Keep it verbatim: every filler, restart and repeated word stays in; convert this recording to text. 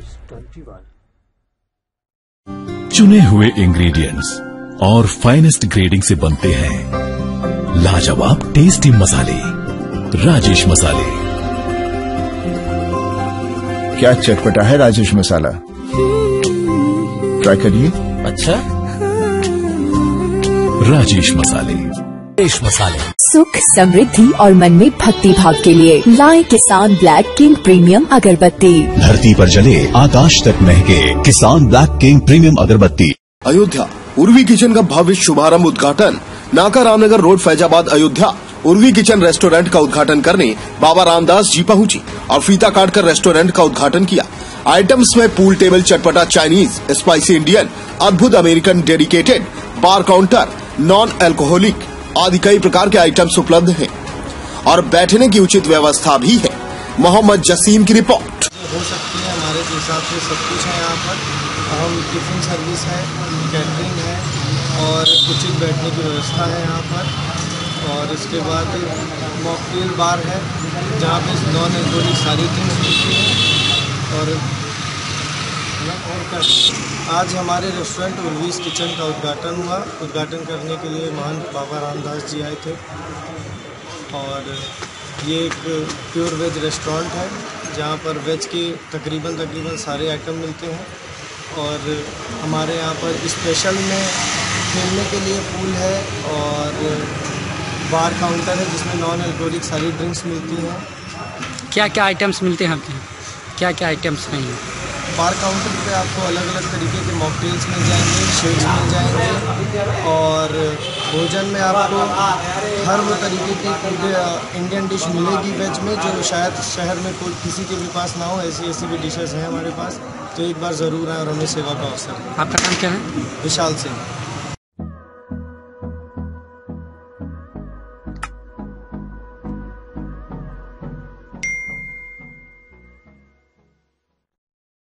News twenty one. चुने हुए ingredients और फाइनेस्ट ग्रेडिंग से बनते हैं लाजवाब टेस्टी मसाले, राजेश मसाले। क्या चटपटा है राजेश मसाला, ट्राई करिए। अच्छा, राजेश मसाले। राजेश मसाले सुख, समृद्धि और मन में भक्ति भाव के लिए लाए किसान ब्लैक किंग प्रीमियम अगरबत्ती। धरती पर जले आकाश तक महके किसान ब्लैक किंग प्रीमियम अगरबत्ती। अयोध्या उर्वी किचन का भव्य शुभारंभ उद्घाटन। नाका Ramnagar road, Faizabad, Ayodhya. Urvi kitchen restaurant का उद्घाटन करने बाबा रामदास जी पहुंची और फीता काटकर रेस्टोरेंट का उद्घाटन किया। आइटम्स में पूल टेबल, चटपटा चाइनीज, स्पाइसी इंडियन, अद्भुत American, dedicated bar counter, non alcoholic आदि कई प्रकार के आइटम्स उपलब्ध हैं और बैठने की उचित व्यवस्था भी है। मोहम्मद जसीम की रिपोर्ट। हो सकती है हमारे हिसाब से सब कुछ है यहाँ पर। हम टिफिन सर्विस है, कैटरिंग है और उचित बैठने की व्यवस्था है यहाँ पर। और इसके बाद मॉकटेल बार है जहाँ पे नॉन अल्कोहलिक सारी ड्रिंक्स मिलती हैं। और आज हमारे रेस्टोरेंट उर्वीज किचन का उद्घाटन हुआ। उद्घाटन करने के लिए महान बाबा रामदास जी आए थे। और ये एक प्योर वेज रेस्टोरेंट है जहाँ पर वेज के तकरीबन तकरीबन सारे आइटम मिलते हैं। और हमारे यहाँ पर स्पेशल में खेलने के लिए पूल है और बार काउंटर है जिसमें नॉन अल्कोहलिक सारी ड्रिंक्स मिलती हैं। क्या क्या आइटम्स मिलते हैं आपके? क्या क्या आइटम्स नहीं हैं? बार काउंटर पे आपको अलग अलग तरीके के मॉकटेल्स मिल जाएंगे, शेक्स मिल जाएंगे और भोजन में आपको हर वो तरीके की इंडियन डिश मिलेगी वेज में जो शायद शहर में कोई किसी के भी पास ना हो। ऐसी ऐसी भी डिशेस हैं हमारे पास, तो एक बार ज़रूर आए और हमें सेवा का अवसर। आपका नाम क्या है? विशाल सिंह।